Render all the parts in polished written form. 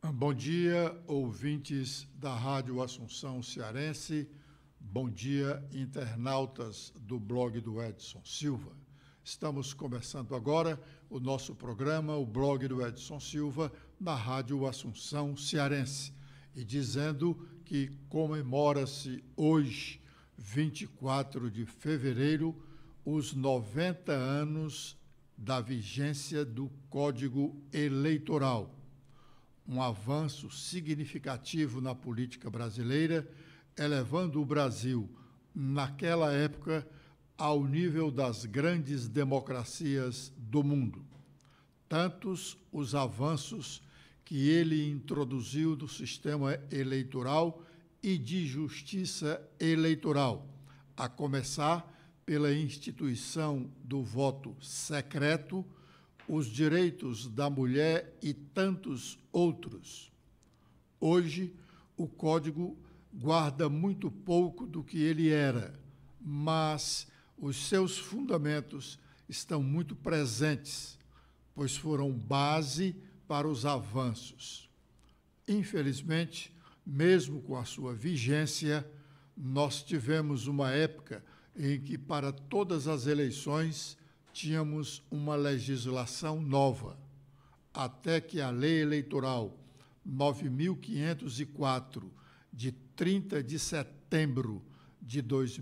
Bom dia, ouvintes da Rádio Assunção Cearense. Bom dia, internautas do blog do Edson Silva. Estamos começando agora o nosso programa, o blog do Edson Silva, na Rádio Assunção Cearense. E dizendo que comemora-se hoje, 24 de fevereiro, os 90 anos da vigência do Código Eleitoral. Um avanço significativo na política brasileira, elevando o Brasil, naquela época, ao nível das grandes democracias do mundo. Tantos os avanços que ele introduziu do sistema eleitoral e de justiça eleitoral, a começar pela instituição do voto secreto, os direitos da mulher e tantos outros. Hoje, o Código guarda muito pouco do que ele era, mas os seus fundamentos estão muito presentes, pois foram base para os avanços. Infelizmente, mesmo com a sua vigência, nós tivemos uma época em que, para todas as eleições, tínhamos uma legislação nova, até que a Lei Eleitoral 9.504, de 30 de setembro de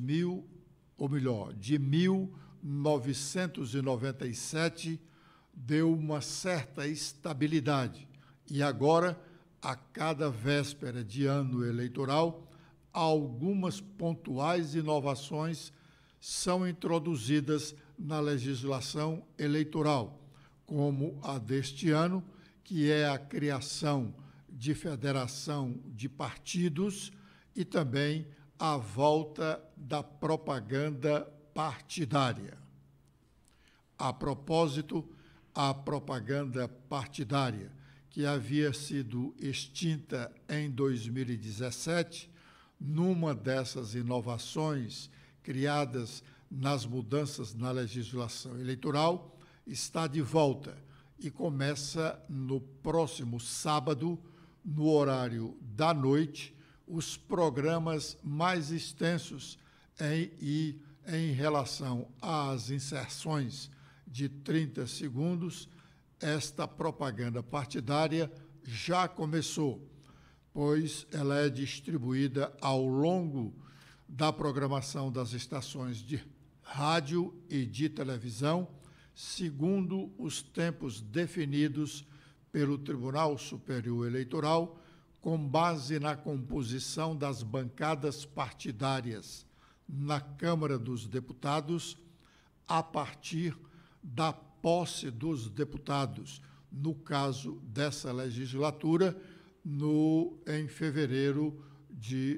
1997, deu uma certa estabilidade. E agora, a cada véspera de ano eleitoral, algumas pontuais inovações são introduzidas na legislação eleitoral, como a deste ano, que é a criação de federação de partidos e também a volta da propaganda partidária. A propósito, a propaganda partidária, que havia sido extinta em 2017, numa dessas inovações criadas nas mudanças na legislação eleitoral, está de volta e começa no próximo sábado, no horário da noite, os programas mais extensos em relação às inserções de 30 segundos. Esta propaganda partidária já começou, pois ela é distribuída ao longo da programação das estações de rádio e de televisão, segundo os tempos definidos pelo Tribunal Superior Eleitoral, com base na composição das bancadas partidárias na Câmara dos Deputados, a partir da posse dos deputados, no caso dessa legislatura, em fevereiro de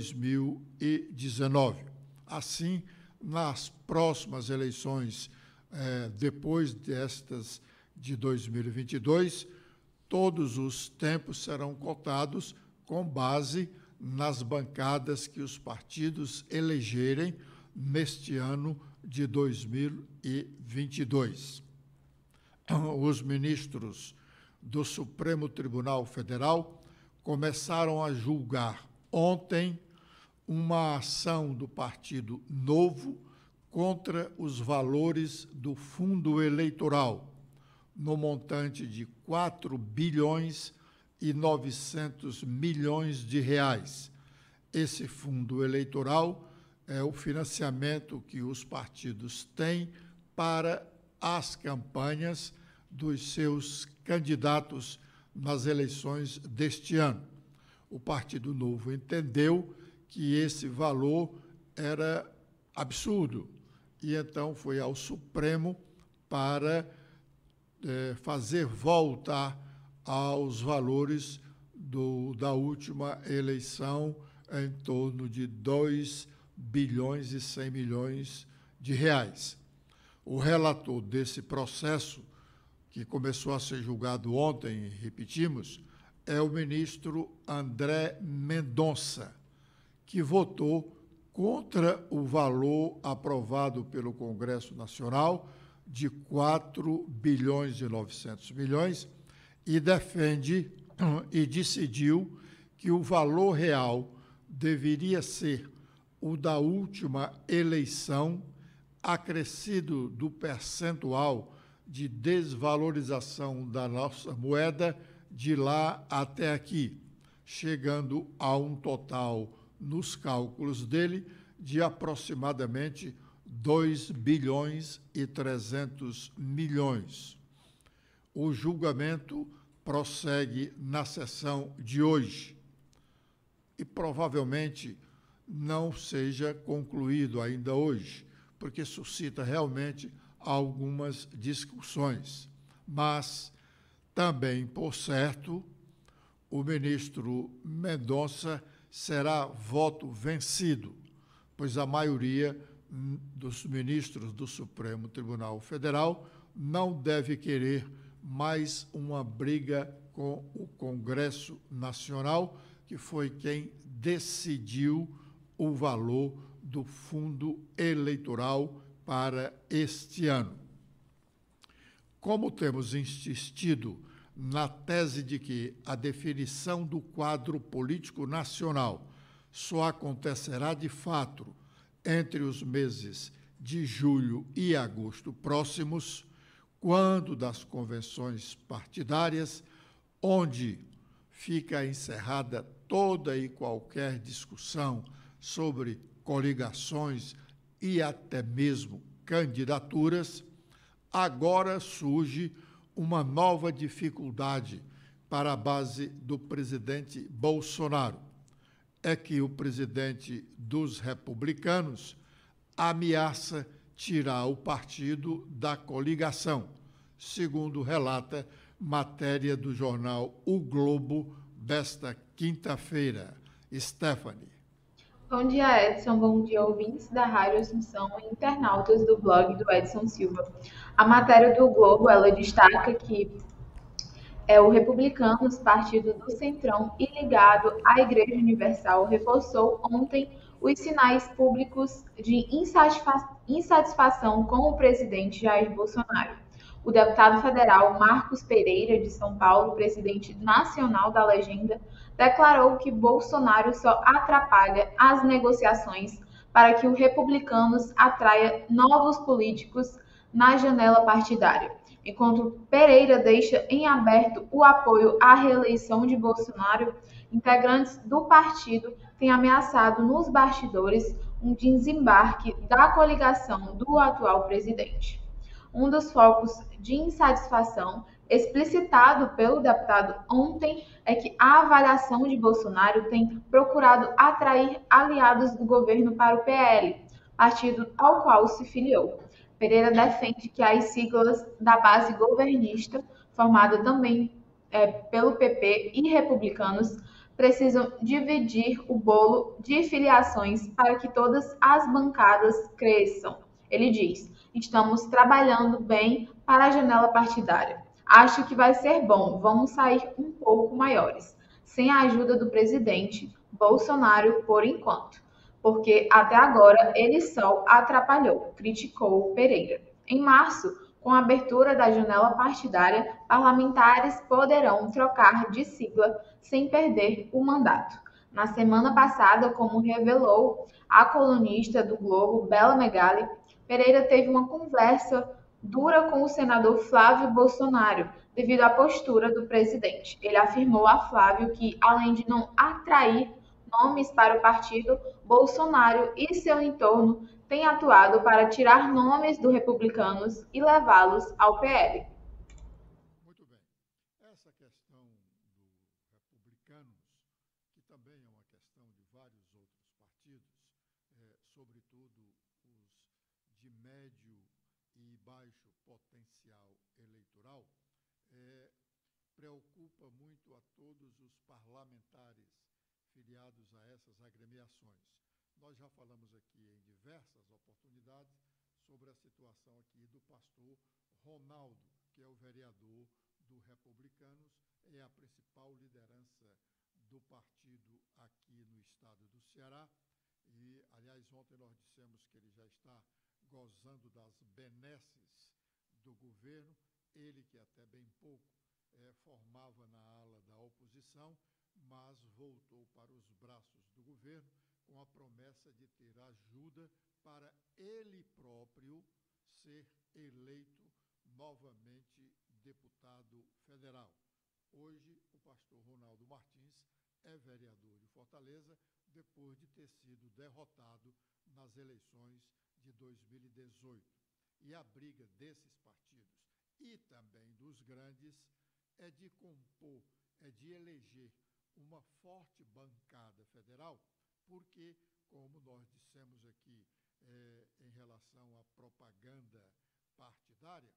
2019. Assim, nas próximas eleições, depois destas de 2022, todos os tempos serão cotados com base nas bancadas que os partidos elegerem neste ano de 2022. Os ministros do Supremo Tribunal Federal começaram a julgar ontem uma ação do Partido Novo contra os valores do fundo eleitoral, no montante de 4 bilhões e 900 milhões de reais. Esse fundo eleitoral é o financiamento que os partidos têm para as campanhas dos seus candidatos nas eleições deste ano. O Partido Novo entendeu que esse valor era absurdo e então foi ao Supremo para fazer voltar aos valores da última eleição, em torno de 2 bilhões e 100 milhões de reais. O relator desse processo, que começou a ser julgado ontem, repetimos, é o ministro André Mendonça, que votou contra o valor aprovado pelo Congresso Nacional de 4 bilhões e 900 milhões e defende e decidiu que o valor real deveria ser o da última eleição, acrescido do percentual de desvalorização da nossa moeda de lá até aqui, chegando a um total, nos cálculos dele, de aproximadamente 2 bilhões e 300 milhões. O julgamento prossegue na sessão de hoje e provavelmente não seja concluído ainda hoje, porque suscita realmente algumas discussões. Mas, também, por certo, o ministro Mendonça será voto vencido, pois a maioria dos ministros do Supremo Tribunal Federal não deve querer mais uma briga com o Congresso Nacional, que foi quem decidiu o valor do fundo eleitoral para este ano. Como temos insistido na tese de que a definição do quadro político nacional só acontecerá de fato entre os meses de julho e agosto próximos, quando das convenções partidárias, onde fica encerrada toda e qualquer discussão sobre coligações e até mesmo candidaturas, agora surge uma nova dificuldade para a base do presidente Bolsonaro. É que o presidente dos republicanos ameaça tirar o partido da coligação, segundo relata matéria do jornal O Globo desta quinta-feira. Stephanie. Bom dia, Edson. Bom dia, ouvintes da Rádio Assunção e internautas do blog do Edson Silva. A matéria do Globo, ela destaca que o Republicanos, partido do Centrão e ligado à Igreja Universal, reforçou ontem os sinais públicos de insatisfação com o presidente Jair Bolsonaro. O deputado federal Marcos Pereira, de São Paulo, presidente nacional da legenda, declarou que Bolsonaro só atrapalha as negociações para que o Republicanos atraia novos políticos na janela partidária, enquanto Pereira deixa em aberto o apoio à reeleição de Bolsonaro. Integrantes do partido têm ameaçado nos bastidores um desembarque da coligação do atual presidente. Um dos focos de insatisfação explicitado pelo deputado ontem é que a avaliação de Bolsonaro tem procurado atrair aliados do governo para o PL, partido ao qual se filiou. Pereira defende que as siglas da base governista, formada também pelo PP e republicanos, precisam dividir o bolo de filiações para que todas as bancadas cresçam. Ele diz: estamos trabalhando bem para a janela partidária. Acho que vai ser bom, vamos sair um pouco maiores, sem a ajuda do presidente Bolsonaro por enquanto, porque até agora ele só atrapalhou, criticou Pereira. Em março, com a abertura da janela partidária, parlamentares poderão trocar de sigla sem perder o mandato. Na semana passada, como revelou a colunista do Globo, Bela Megali, Pereira teve uma conversa dura com o senador Flávio Bolsonaro, devido à postura do presidente. Ele afirmou a Flávio que, além de não atrair nomes para o partido, Bolsonaro e seu entorno têm atuado para tirar nomes dos republicanos e levá-los ao PL. Muito bem. Essa questão do republicanos, que também é uma questão de vários outros partidos, sobretudo os de médio e baixo potencial eleitoral, preocupa muito a todos os parlamentares filiados a essas agremiações. Nós já falamos aqui em diversas oportunidades sobre a situação aqui do pastor Ronaldo, que é o vereador do Republicanos, é a principal liderança do partido aqui no estado do Ceará. E, aliás, ontem nós dissemos que ele já está gozando das benesses do governo, ele que até bem pouco formava na ala da oposição, mas voltou para os braços do governo com a promessa de ter ajuda para ele próprio ser eleito novamente deputado federal. Hoje, o pastor Ronaldo Martins é vereador de Fortaleza, depois de ter sido derrotado nas eleições de 2018. E a briga desses partidos e também dos grandes é de compor, é de eleger uma forte bancada federal, porque, como nós dissemos aqui em relação à propaganda partidária,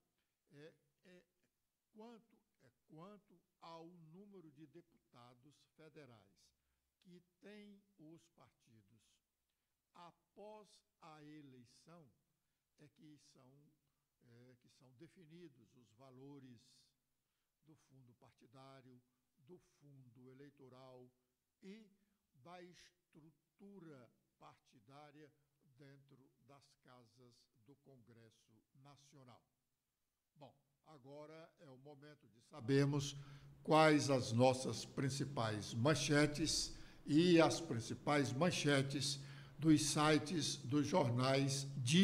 quanto ao número de deputados federais que têm os partidos após a eleição que são definidos os valores do fundo partidário, do fundo eleitoral e da estrutura partidária dentro das casas do Congresso Nacional. Bom, agora é o momento de sabermos quais as nossas principais manchetes e as principais manchetes dos sites dos jornais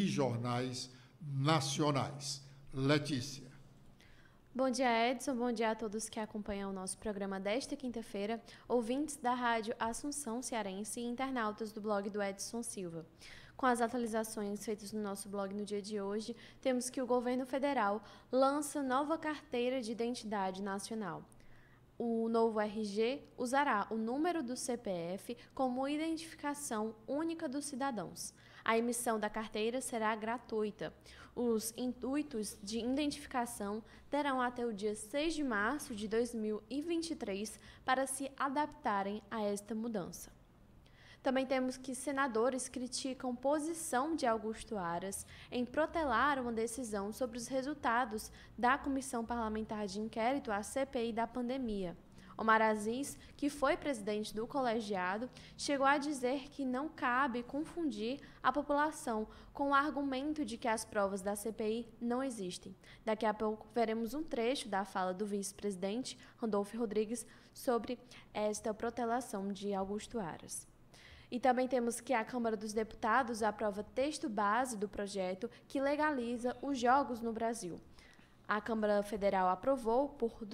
nacionais. Letícia. Bom dia, Edson. Bom dia a todos que acompanham o nosso programa desta quinta-feira, ouvintes da Rádio Assunção Cearense e internautas do blog do Edson Silva. Com as atualizações feitas no nosso blog no dia de hoje, temos que o governo federal lança nova carteira de identidade nacional. O novo RG usará o número do CPF como identificação única dos cidadãos. A emissão da carteira será gratuita. Os intuitos de identificação terão até o dia 6 de março de 2023 para se adaptarem a esta mudança. Também temos que senadores criticam posição de Augusto Aras em protelar uma decisão sobre os resultados da Comissão Parlamentar de Inquérito, a CPI da pandemia. Omar Aziz, que foi presidente do colegiado, chegou a dizer que não cabe confundir a população com o argumento de que as provas da CPI não existem. Daqui a pouco veremos um trecho da fala do vice-presidente, Randolfo Rodrigues, sobre esta protelação de Augusto Aras. E também temos que a Câmara dos Deputados aprova texto base do projeto que legaliza os jogos no Brasil. A Câmara Federal aprovou, por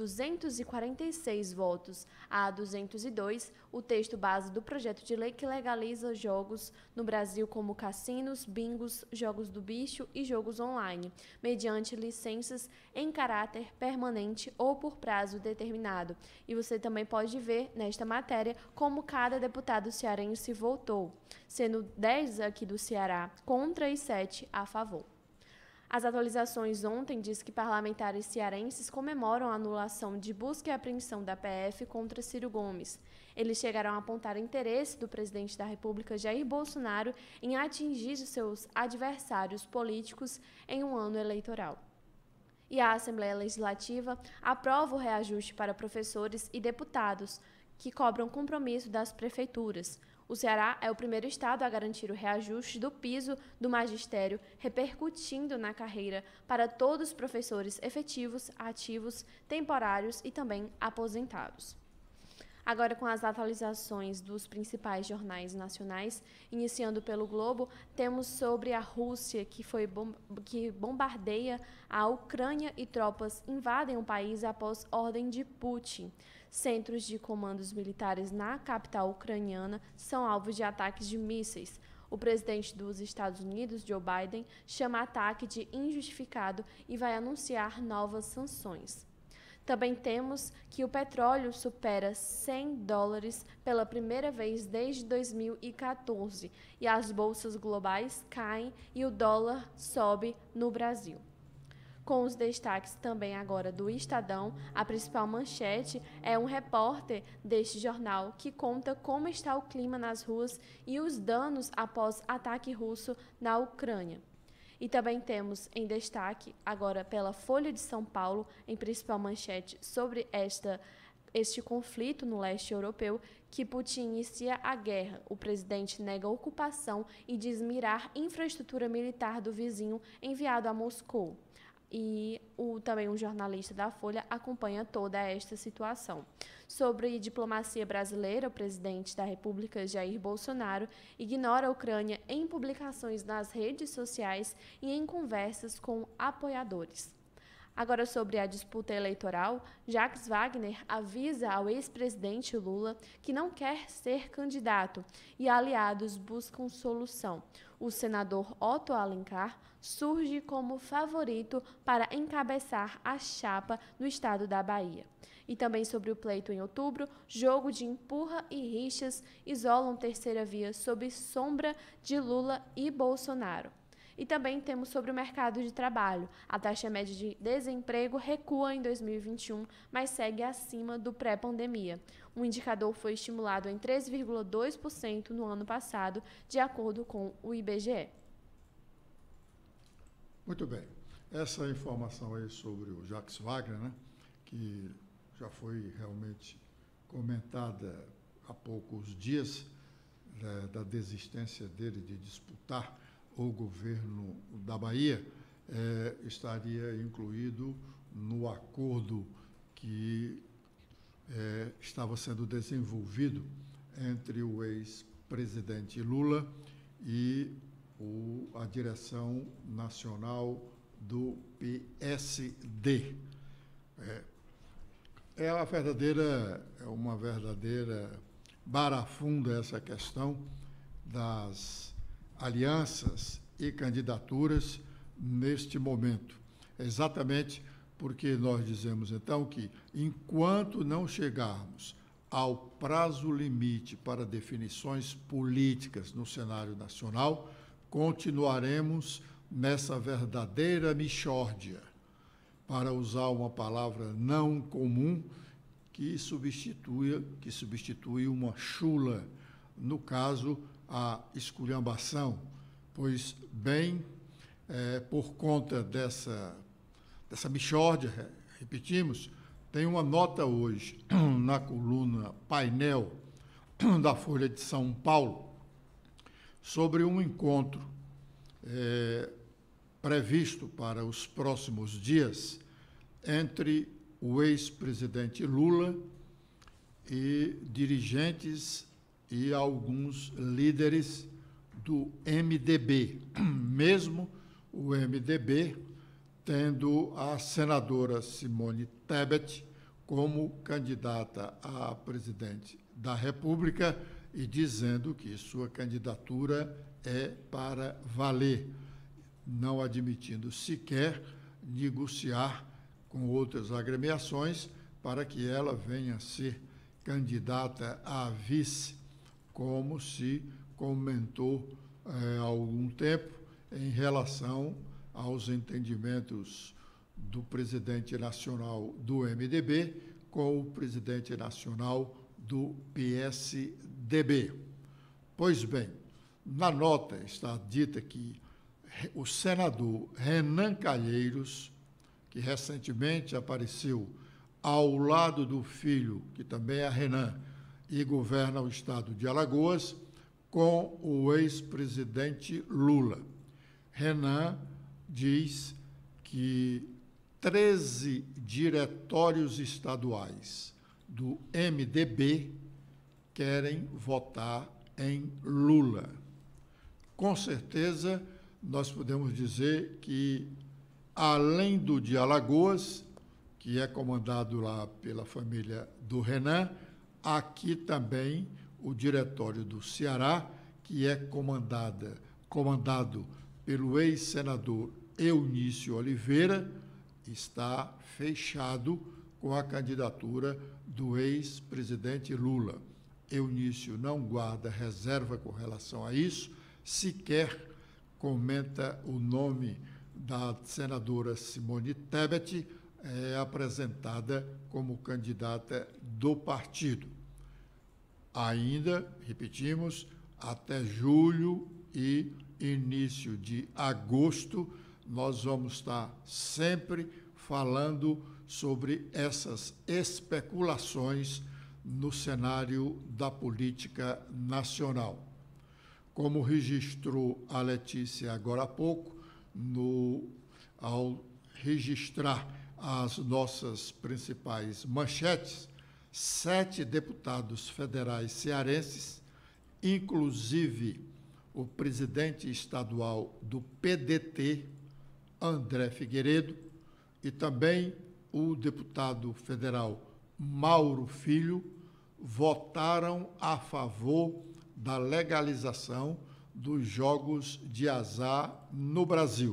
246 votos a 202, o texto base do projeto de lei que legaliza jogos no Brasil como cassinos, bingos, jogos do bicho e jogos online, mediante licenças em caráter permanente ou por prazo determinado. E você também pode ver nesta matéria como cada deputado cearense votou, sendo 10 aqui do Ceará contra e 7 a favor. As atualizações ontem diz que parlamentares cearenses comemoram a anulação de busca e apreensão da PF contra Ciro Gomes. Eles chegaram a apontar interesse do presidente da República, Jair Bolsonaro, em atingir seus adversários políticos em um ano eleitoral. E a Assembleia Legislativa aprova o reajuste para professores e deputados, que cobram compromisso das prefeituras. O Ceará é o primeiro estado a garantir o reajuste do piso do magistério, repercutindo na carreira para todos os professores efetivos, ativos, temporários e também aposentados. Agora, com as atualizações dos principais jornais nacionais, iniciando pelo Globo, temos sobre a Rússia, que bombardeia a Ucrânia e tropas invadem o país após ordem de Putin. Centros de comandos militares na capital ucraniana são alvos de ataques de mísseis. O presidente dos Estados Unidos, Joe Biden, chama ataque de injustificado e vai anunciar novas sanções. Também temos que o petróleo supera $100 pela primeira vez desde 2014 e as bolsas globais caem e o dólar sobe no Brasil. Com os destaques também agora do Estadão, a principal manchete é um repórter deste jornal que conta como está o clima nas ruas e os danos após ataque russo na Ucrânia. E também temos em destaque, agora pela Folha de São Paulo, em principal manchete sobre este conflito no leste europeu, que Putin inicia a guerra. O presidente nega a ocupação e diz mirar infraestrutura militar do vizinho enviado a Moscou. e também um jornalista da Folha acompanha toda esta situação. Sobre diplomacia brasileira, o presidente da República, Jair Bolsonaro, ignora a Ucrânia em publicações nas redes sociais e em conversas com apoiadores. Agora, sobre a disputa eleitoral, Jacques Wagner avisa ao ex-presidente Lula que não quer ser candidato e aliados buscam solução. O senador Otto Alencar surge como favorito para encabeçar a chapa no estado da Bahia. E também sobre o pleito em outubro, jogo de empurra e rixas isolam terceira via sob sombra de Lula e Bolsonaro. E também temos sobre o mercado de trabalho. A taxa média de desemprego recua em 2021, mas segue acima do pré-pandemia. O indicador foi estimulado em 3,2% no ano passado, de acordo com o IBGE. Muito bem. Essa informação aí sobre o Jacques Wagner, né, que já foi realmente comentada há poucos dias, da desistência dele de disputar o governo da Bahia, estaria incluído no acordo que estava sendo desenvolvido entre o ex-presidente Lula e a direção nacional do PSD. É uma verdadeira barafunda essa questão das alianças e candidaturas neste momento. Exatamente porque nós dizemos, então, que enquanto não chegarmos ao prazo limite para definições políticas no cenário nacional, continuaremos nessa verdadeira mixórdia, para usar uma palavra não comum, que substitui uma chula, no caso, a esculhambação, pois bem, por conta dessa mixórdia, repetimos, tem uma nota hoje na coluna Painel da Folha de São Paulo sobre um encontro previsto para os próximos dias entre o ex-presidente Lula e dirigentes e alguns líderes do MDB, mesmo o MDB tendo a senadora Simone Tebet como candidata a presidente da República e dizendo que sua candidatura é para valer, não admitindo sequer negociar com outras agremiações para que ela venha a ser candidata a vice, como se comentou há algum tempo em relação aos entendimentos do presidente nacional do MDB com o presidente nacional do PSDB. Pois bem, na nota está dita que o senador Renan Calheiros, que recentemente apareceu ao lado do filho, que também é Renan, e governa o estado de Alagoas, com o ex-presidente Lula. Renan diz que 13 diretórios estaduais do MDB querem votar em Lula. Com certeza, nós podemos dizer que, além do de Alagoas, que é comandado lá pela família do Renan, aqui também o diretório do Ceará, que é comandado pelo ex-senador Eunício Oliveira, está fechado com a candidatura do ex-presidente Lula. Eunício não guarda reserva com relação a isso, sequer comenta o nome da senadora Simone Tebet, apresentada como candidata do partido. Ainda, repetimos, até julho e início de agosto, nós vamos estar sempre falando sobre essas especulações no cenário da política nacional. Como registrou a Letícia agora há pouco, ao registrar as nossas principais manchetes, 7 deputados federais cearenses, inclusive o presidente estadual do PDT, André Figueiredo, e também o deputado federal Mauro Filho, votaram a favor da legalização dos jogos de azar no Brasil.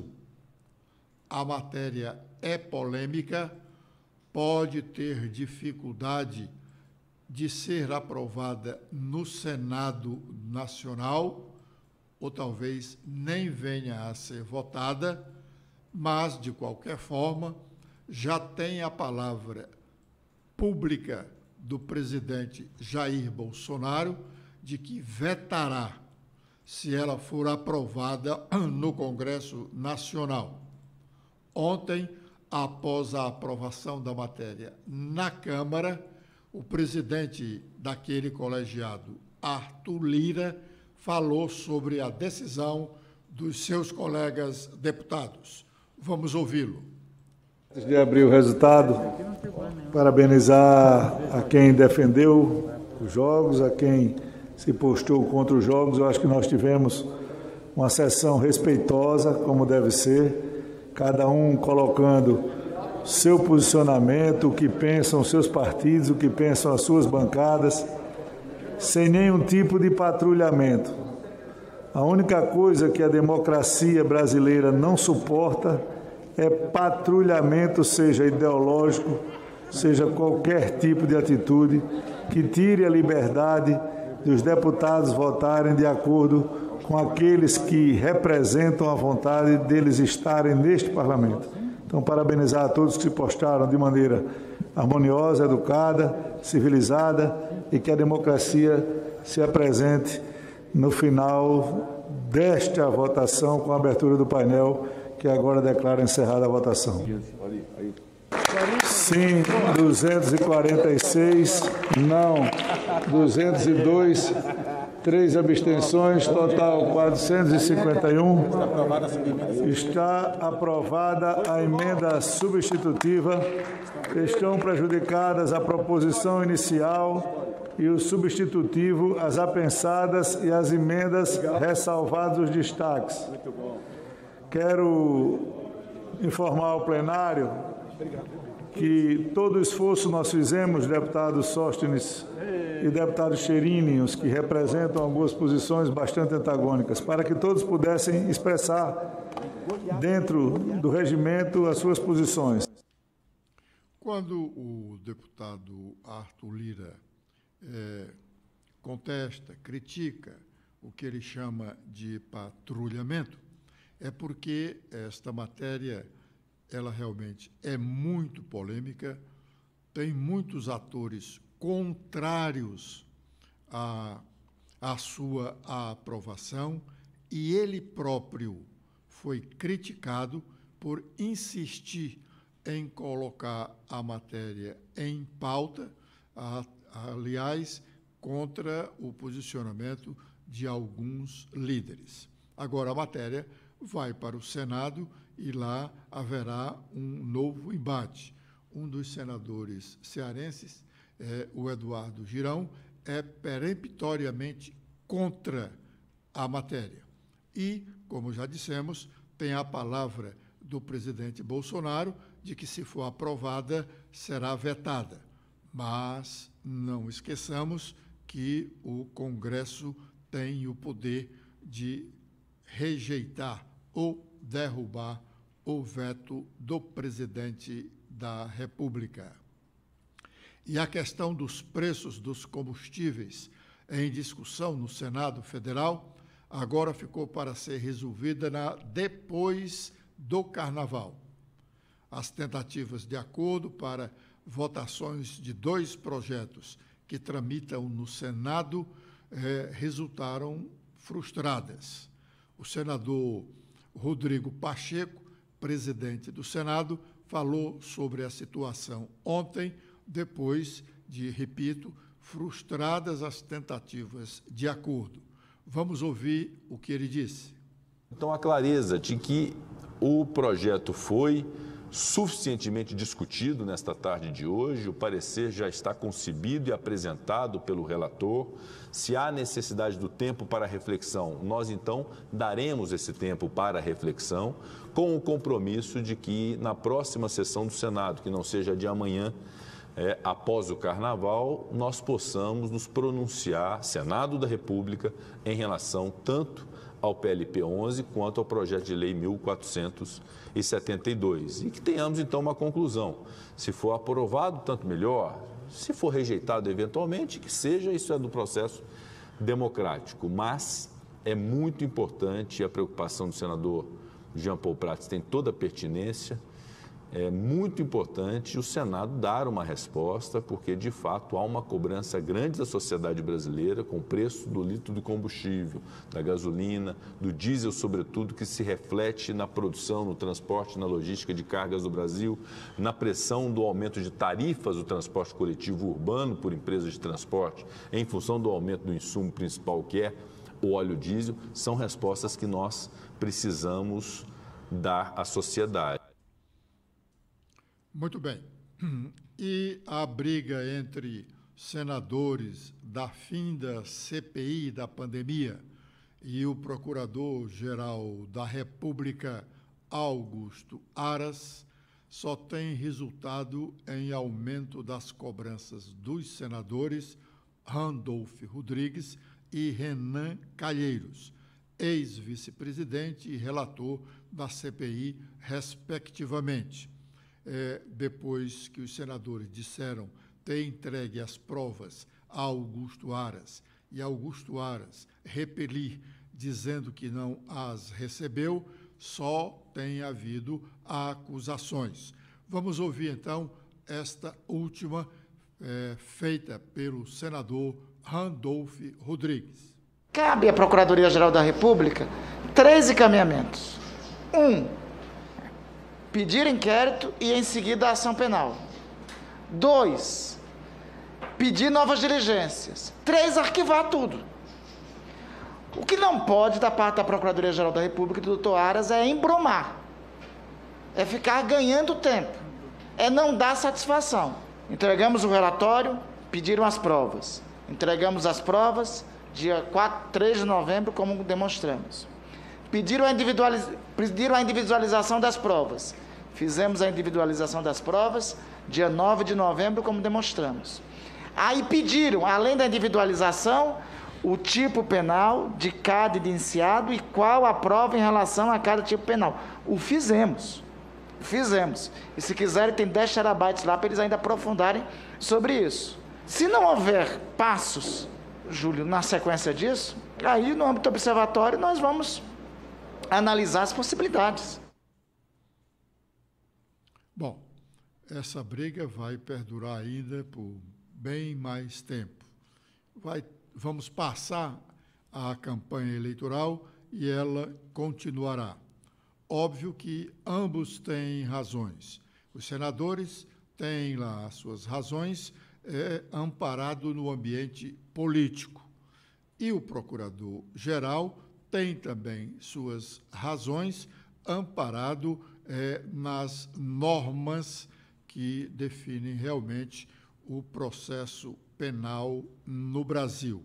A matéria é polêmica, pode ter dificuldade de ser aprovada no Senado Nacional, ou talvez nem venha a ser votada, mas, de qualquer forma, já tem a palavra pública do presidente Jair Bolsonaro de que vetará se ela for aprovada no Congresso Nacional. Ontem, após a aprovação da matéria na Câmara, o presidente daquele colegiado, Arthur Lira, falou sobre a decisão dos seus colegas deputados. Vamos ouvi-lo. Antes de abrir o resultado, parabenizar a quem defendeu os jogos, a quem se postou contra os jogos. Eu acho que nós tivemos uma sessão respeitosa, como deve ser, cada um colocando seu posicionamento, o que pensam os seus partidos, o que pensam as suas bancadas, sem nenhum tipo de patrulhamento. A única coisa que a democracia brasileira não suporta é patrulhamento, seja ideológico, seja qualquer tipo de atitude que tire a liberdade dos deputados votarem de acordo com aqueles que representam a vontade deles estarem neste parlamento. Então, parabenizar a todos que se postaram de maneira harmoniosa, educada, civilizada, e que a democracia se apresente no final desta votação com a abertura do painel, que agora declara encerrada a votação. Sim, 246, não, 202, 3 abstenções, total 451. Está aprovada a emenda substitutiva. Estão prejudicadas a proposição inicial e o substitutivo, as apensadas e as emendas, ressalvados os destaques. Quero informar ao plenário que todo o esforço nós fizemos, deputado Sóstenes e deputado Cherini, os que representam algumas posições bastante antagônicas, para que todos pudessem expressar dentro do regimento as suas posições. Quando o deputado Arthur Lira contesta, critica o que ele chama de patrulhamento, é porque esta matéria ela realmente é muito polêmica, tem muitos atores contrários à sua aprovação, e ele próprio foi criticado por insistir em colocar a matéria em pauta, aliás, contra o posicionamento de alguns líderes. Agora, a matéria vai para o Senado e lá haverá um novo embate. Um dos senadores cearenses, o Eduardo Girão, é peremptoriamente contra a matéria. E, como já dissemos, tem a palavra do presidente Bolsonaro de que, se for aprovada, será vetada. Mas não esqueçamos que o Congresso tem o poder de rejeitar ou derrubar o veto do presidente da República. E a questão dos preços dos combustíveis em discussão no Senado Federal agora ficou para ser resolvida depois do Carnaval. As tentativas de acordo para votações de 2 projetos que tramitam no Senado resultaram frustradas. O senador Rodrigo Pacheco, presidente do Senado, falou sobre a situação ontem, depois de, repito, frustradas as tentativas de acordo. Vamos ouvir o que ele disse. Então, a clareza de que o projeto foi suficientemente discutido nesta tarde de hoje, o parecer já está concebido e apresentado pelo relator. Se há necessidade do tempo para reflexão, nós então daremos esse tempo para reflexão, com o compromisso de que na próxima sessão do Senado, que não seja de amanhã, após o Carnaval, nós possamos nos pronunciar, Senado da República, em relação tanto ao PLP 11 quanto ao projeto de lei 1472. E que tenhamos, então, uma conclusão. Se for aprovado, tanto melhor. Se for rejeitado, eventualmente, que seja, isso é do processo democrático. Mas é muito importante, e a preocupação do senador Jean Paul Prats tem toda a pertinência, é muito importante o Senado dar uma resposta, porque, de fato, há uma cobrança grande da sociedade brasileira com o preço do litro de combustível, da gasolina, do diesel, sobretudo, que se reflete na produção, no transporte, na logística de cargas do Brasil, na pressão do aumento de tarifas do transporte coletivo urbano por empresas de transporte, em função do aumento do insumo principal, que é o óleo diesel. São respostas que nós precisamos dar à sociedade. Muito bem. E a briga entre senadores da finda CPI da pandemia e o Procurador-Geral da República, Augusto Aras, só tem resultado em aumento das cobranças dos senadores Randolph Rodrigues e Renan Calheiros, ex-vice-presidente e relator da CPI, respectivamente. Depois que os senadores disseram ter entregue as provas a Augusto Aras e Augusto Aras repelir, dizendo que não as recebeu, só tem havido acusações. Vamos ouvir, então, esta última, feita pelo senador Randolph Rodrigues. Cabe à Procuradoria-Geral da República 3 encaminhamentos. 1, pedir inquérito e, em seguida, a ação penal. 2, pedir novas diligências. 3, arquivar tudo. O que não pode, da parte da Procuradoria-Geral da República e do doutor Aras, é embromar. É ficar ganhando tempo. É não dar satisfação. Entregamos o relatório, pediram as provas. Entregamos as provas, dia 3 de novembro, como demonstramos. Pediram a individualização das provas. Fizemos a individualização das provas, dia 9 de novembro, como demonstramos. Aí pediram, além da individualização, o tipo penal de cada indiciado e qual a prova em relação a cada tipo penal. O fizemos. E se quiserem, tem 10 terabytes lá para eles ainda aprofundarem sobre isso. Se não houver passos, Júlio, na sequência disso, aí no âmbito observatório nós vamos analisar as possibilidades. Bom, essa briga vai perdurar ainda por bem mais tempo. Vamos passar a campanha eleitoral e ela continuará. Óbvio que ambos têm razões. Os senadores têm lá as suas razões, amparado no ambiente político. E o procurador-geral tem também suas razões, amparado nas normas que definem realmente o processo penal no Brasil.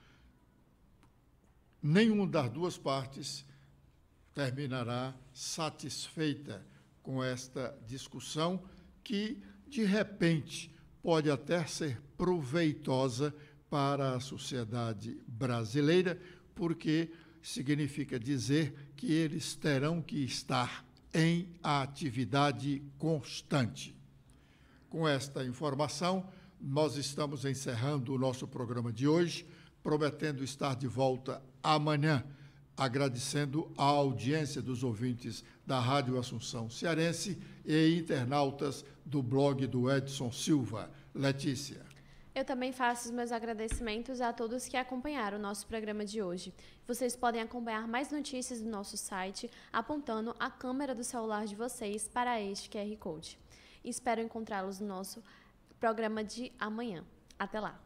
Nenhuma das duas partes terminará satisfeita com esta discussão que, de repente, pode até ser proveitosa para a sociedade brasileira, porque significa dizer que eles terão que estar em atividade constante. Com esta informação, nós estamos encerrando o nosso programa de hoje, prometendo estar de volta amanhã, agradecendo a audiência dos ouvintes da Rádio Assunção Cearense e internautas do blog do Edson Silva. Letícia. Eu também faço os meus agradecimentos a todos que acompanharam o nosso programa de hoje. Vocês podem acompanhar mais notícias do nosso site apontando a câmera do celular de vocês para este QR Code. Espero encontrá-los no nosso programa de amanhã. Até lá!